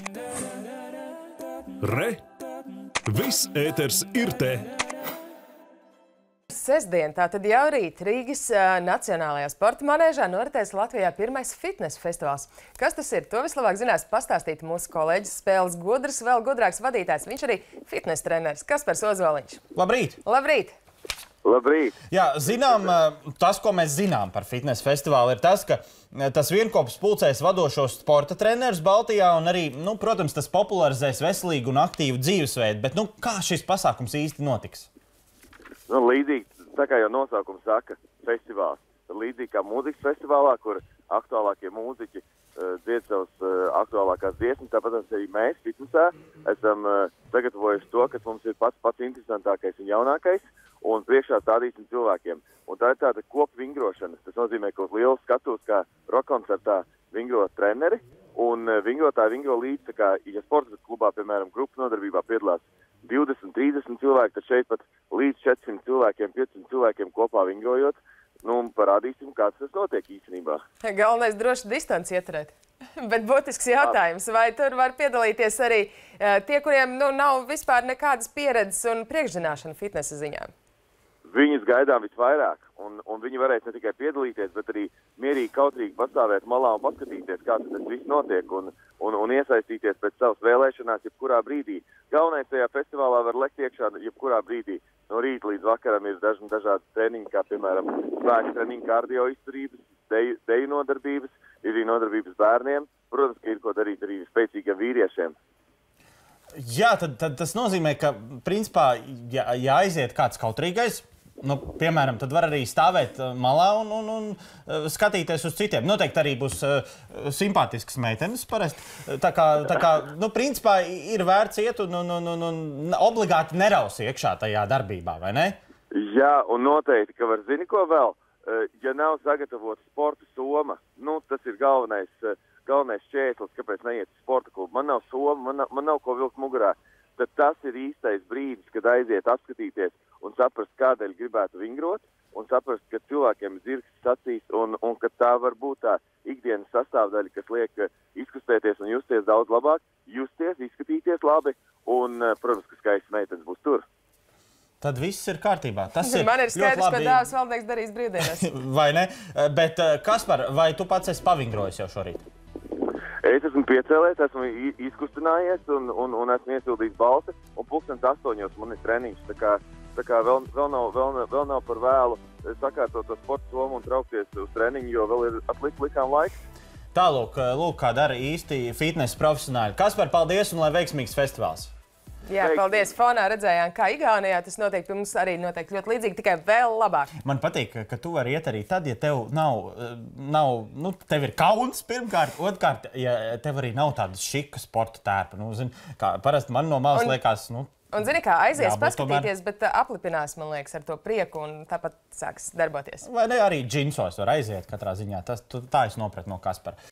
Re! Viss ēters ir te! Sestdien, tātad jau rīt Rīgas Nacionālajā sporta manēžā noritēs Latvijā pirmais fitnesa festivāls. Kas tas ir? To vislabāk zinās pastāstīt mūsu kolēģis, spēles gudrs, vēl gudrāks vadītājs. Viņš arī fitnesa treneris. Kaspars Ozoliņš. Labrīt! Labrīt! Labrīt! Jā, zinām, tas, ko mēs zinām par fitnesa festivālu, ir tas, ka tas vienkops pulcēs vadošos sporta trenerus Baltijā un arī, protams, tas popularizēs veselīgu un aktīvu dzīvesveidu. Bet, kā šis pasākums īsti notiks? Līdzīgi, tā kā jau nosaukums saka, festivāls. Līdzīgi kā mūzikas festivālā, kur aktuālākie mūziķi dzied savas aktuālākās dziesmas, tāpat arī mēs fitnesā esam sagatavojuši to, kas mums ir pats interesantākais un jaunākais, un priekšā stādīsim cilvēkiem. Un tā ir tāda kopvingrošana. Tas nozīmē, ka uz liels skatos, kā rokkoncertā vingro treneri, un vingrotāji vingro līdz, tā kā, ja sporta klubā, piemēram, grupas nodarbībā piedalās 20, 30 cilvēki, tad šeit pat līdz 400 cilvēkiem, 500 cilvēkiem kopā vingrojot, parādīsim, kāds tas notiek īstenībā. Galvenais droši distanci ieturēt. Bet būtisks jautājums, vai tur var piedalīties arī tie, kuriem nav vispār nekādas pieredzes un priekšzināšana fitnesa ziņā? Viņus gaidām visvairāk, un viņi varēs ne tikai piedalīties, bet arī mierīgi, kautrīgi pastāvēt malā un paskatīties, kā tas viss notiek, un iesaistīties pēc savas vēlēšanās jebkurā brīdī. Galvenais tajā festivālā var lekt iekšā jebkurā brīdī. No rīta līdz vakaram ir dažādi treniņi, kā piemēram spēka treniņi, kardio izturības, deju nodarbības, ir arī nodarbības bērniem. Protams, ka ir ko darīt arī spēcīgiem vīriešiem. Jā, tad tas nozīmē, ka principā, ja aiziet kāds kautrīgais, piemēram, tad var arī stāvēt malā un skatīties uz citiem. Noteikti arī būs simpātisks meitenes parasti. Tā kā principā ir vērts iet un obligāti neraus iekšā tajā darbībā, vai ne? Jā, un noteikti, ka var zini ko vēl, ja nav sagatavota sporta soma, tas ir galvenais šķērslis, kāpēc neiet uz sporta klubu. Man nav soma, man nav ko vilkt mugurā. Tad tas ir īstais brīdis, kad aiziet apskatīties un saprast, kādēļ gribētu vingrot, un saprast, ka cilvēkiem ir dzirksts acīs, un ka tā var būt tā ikdienas sastāvdaļa, kas liek izkustēties un justies daudz labāk, izskatīties labi, un, protams, ka skaists meitenes būs tur. Tad viss ir kārtībā. Man ir skaidrs, ko dāvs valdnieks darīs brīvdienās. Vai ne? Bet, Kaspar, vai tu pats esi pavingrojis jau šorīt? Es esmu piecēlēs, esmu izkustinājies un esmu iesildījis balsi, un 7:30 man ir treniņš. Tā kā vēl nav par vēlu sakārtot to sporta somu un traukties uz treniņu, jo vēl ir likām laiks. Tālūk, kā dara īsti fitnesa profesionāļi. Kaspar, paldies un lai veiksmīgs festivāls! Jā, paldies. Fonā redzējām, kā Igaunijā tas notiek. Mums arī notiek ļoti līdzīgi, tikai vēl labāk. Man patīk, ka tu vari iet arī tad, ja tev tev ir kauns pirmkārt, otrkārt, ja tev arī nav tādas šika sporta tērpa. Parasti man no malas liekas, Un zini kā, aizies paskatīties, bet aplipinās, man liekas, ar to prieku un tāpat sāks darboties. Vai ne arī džinsos var aiziet katrā ziņā. Tā es nopratu no Kaspara.